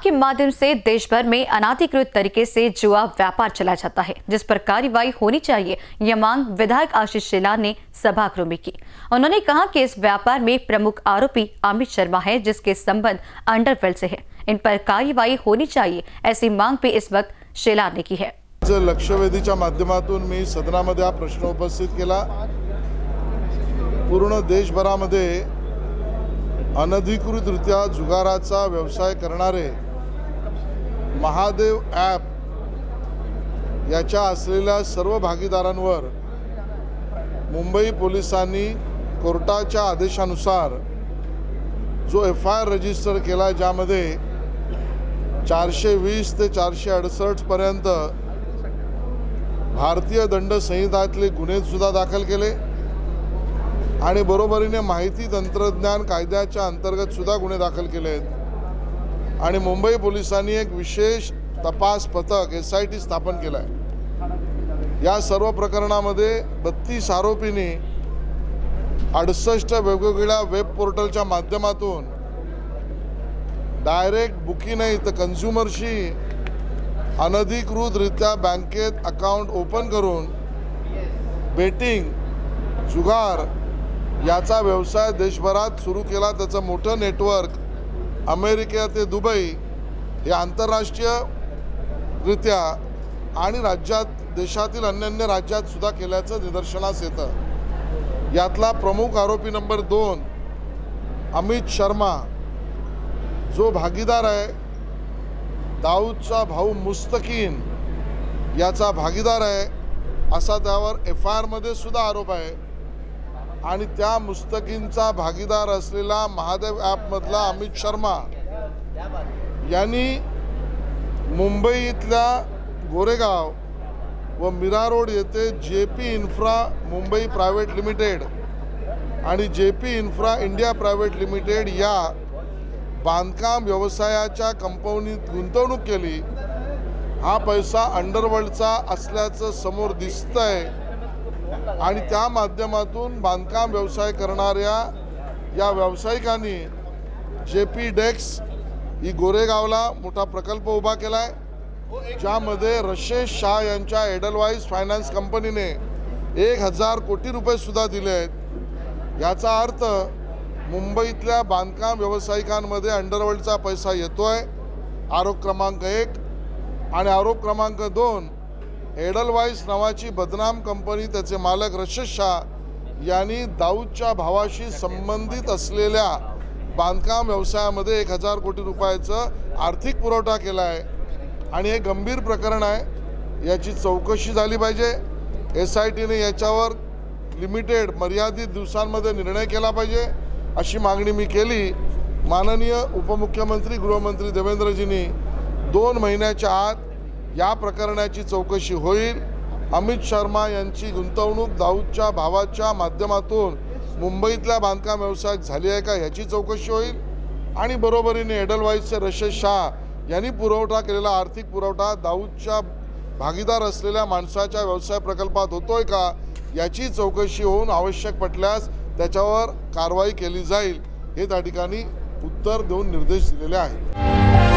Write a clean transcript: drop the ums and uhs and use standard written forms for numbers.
के माध्यम से देश भर में अनाधिकृत तरीके से जुआ व्यापार चला जाता है, जिस पर कार्रवाई होनी चाहिए। यह मांग विधायक आशीष शेलार ने सभागृह में की। उन्होंने कहा कि इस व्यापार में प्रमुख आरोपी अमित शर्मा है, जिसके संबंध अंडरवर्ल्ड से है। इन पर कार्रवाई होनी चाहिए, ऐसी मांग भी इस वक्त शेलार ने की है। लक्षवेधीच्या माध्यमातून मी सदनामध्ये हा प्रश्न उपस्थित केला। पूर्ण देशभरामध्ये अनधिकृतरित्या जुगाराचा व्यवसाय करणारे महादेव ॲप याच्या असलेल्या सर्व भागीदारांवर मुंबई पोलिसांनी कोर्टाच्या आदेशानुसार जो FIR रजिस्टर केला, ज्यामध्ये 420 ते 468 पर्यंत भारतीय दंड संहितातले गुन्हे सुद्धा दाखल केले आणि बरोबरीने माहिती तंत्रज्ञान कायद्याच्या अंतर्गत सुद्धा गुन्हे दाखल केले आहेत आणि मुंबई पोलिसांनी एक विशेष तपास पथक SIT स्थापन केला आहे। या सर्व प्रकरणामध्ये 32 आरोपींनी 68 वेगवेगळ्या वेब पोर्टलच्या माध्यमातून डायरेक्ट बुकिंग नाही तर कन्झ्युमरशी अनधिकृतरित्या बँकेत अकाउंट ओपन करून बेटिंग जुगार याचा व्यवसाय देशभरात सुरू केला। त्याचं मोठं नेटवर्क अमेरिका ते दुबई हे आंतरराष्ट्रीयरित्या आणि राज्यात देशातील अन्य राज्यात सुद्धा केल्याचं निदर्शनास येतं। यातला प्रमुख आरोपी नंबर 2 अमित शर्मा जो भागीदार आहे, दाऊदचा भाऊ मुस्तकीन याचा भागीदार आहे असा त्यावर FIR मध्ये सुद्धा आरोप आहे आणि त्या मुस्तकीनचा भागीदार असलेला महादेव ॲपमधला अमित शर्मा यांनी मुंबईतल्या गोरेगाव व मीरा रोड येथे JP infra Mumbai private limited आणि JP infra India private limited या बांधकाम व्यवसायाच्या कंपनीत गुंतवणूक केली। हा पैसा अंडरवर्ल्डचा असल्याचं समोर दिसतंय आणि त्या माध्यमातून बांधकाम व्यवसाय करणाऱ्या या व्यावसायिकांनी JP डेक्स ही गोरेगावला मोठा प्रकल्प उभा केलाय, ज्यामध्ये रशेश शाह यांच्या एडलवाइस फायनान्स कंपनीने 1000 कोटी रुपये सुद्धा दिले आहेत। याचा अर्थ मुंबईतल्या बांधकाम व्यावसायिकांमध्ये अंडरवर्ल्डचा पैसा येतोय। आरोप क्रमांक 1 आणि आरोप क्रमांक 2 एडलवाइस नावाची बदनाम कंपनी, त्याचे मालक रशेश शाह यांनी दाऊदच्या भावाशी संबंधित असलेल्या बांधकाम व्यवसायामध्ये 1000 कोटी रुपयाचं आर्थिक पुरवठा केला आहे आणि हे गंभीर प्रकरण आहे। याची चौकशी झाली पाहिजे। SITने याच्यावर लिमिटेड मर्यादित दिवसांमध्ये निर्णय केला पाहिजे अशी मागणी मी केली। माननीय उपमुख्यमंत्री गृहमंत्री देवेंद्रजींनी 2 महिन्याच्या आत या प्रकरणाची चौकशी होईल। अमित शर्मा यांची गुंतवणूक दाऊदच्या भावाच्या माध्यमातून मुंबईतल्या बांधकाम व्यवसायात झाली आहे का याची चौकशी होईल आणि बरोबरीने एडलवाइसचे रशेश शाह यांनी पुरवठा केलेला आर्थिक पुरवठा दाऊदच्या भागीदार असलेल्या माणसाच्या व्यवसाय प्रकल्पात होतोय का याची चौकशी होऊन आवश्यक पडल्यास त्याच्यावर कारवाई केली जाईल, हे त्या ठिकाणी उत्तर देऊन निर्देश दिलेले आहेत।